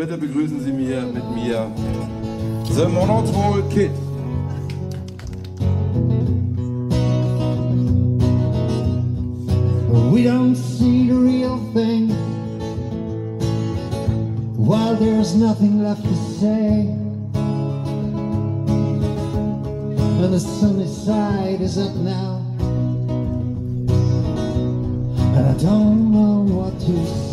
Bitte begrüßen Sie mit mir The Monotrol Kid. We don't see the real thing while there's nothing left to say, and the sunny side is up now, and I don't know what to say.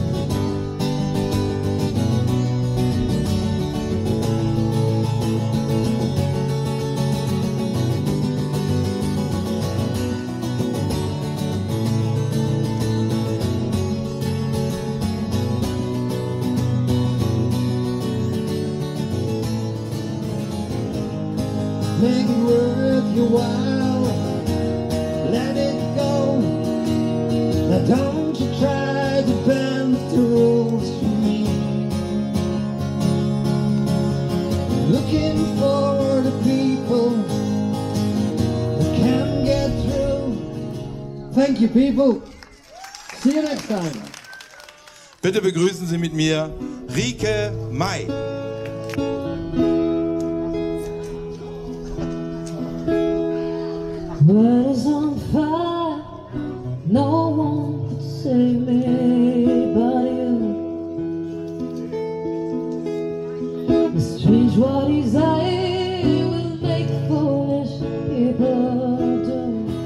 Make it worth your while, let it go. Now don't you try to bend the rules for me. Looking for the people that can get through. Thank you, people. See you next time. Bitte begrüßen Sie mit mir Rike Mey. World is on fire, no one could save me but you. The strange what desire will make foolish people do.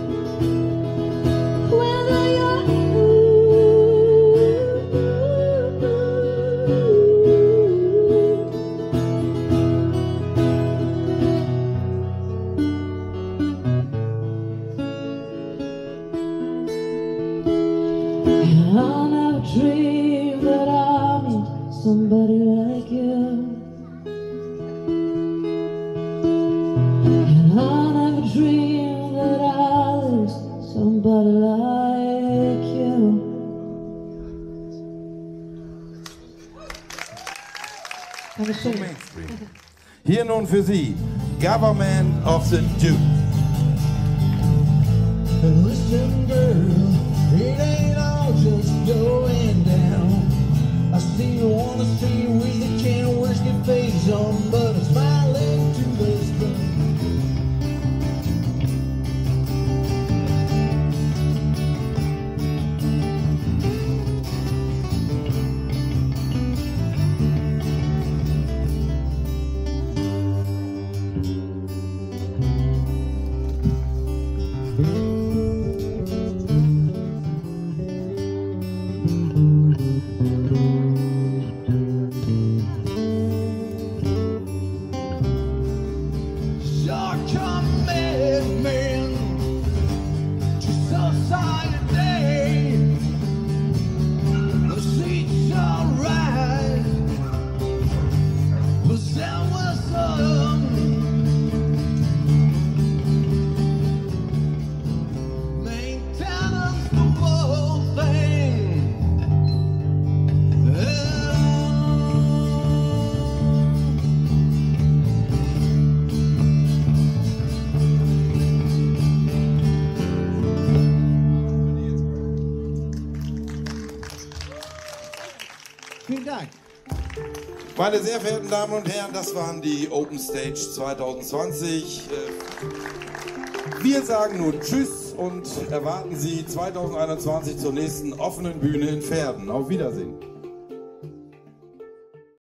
Whether you're I'll never dream that I'll meet somebody like you, and I'll never dream that I'll lose somebody like you. Hier nun für Sie Government of the Dudes. Listen, girl, it ain't all just going down. I still wanna see you with a can of whiskey face on, but I'm smiling to this thing. Vielen Dank. Meine sehr verehrten Damen und Herren, das waren die OpenStage 2020. Wir sagen nun Tschüss und erwarten Sie 2021 zur nächsten offenen Bühne in Verden. Auf Wiedersehen.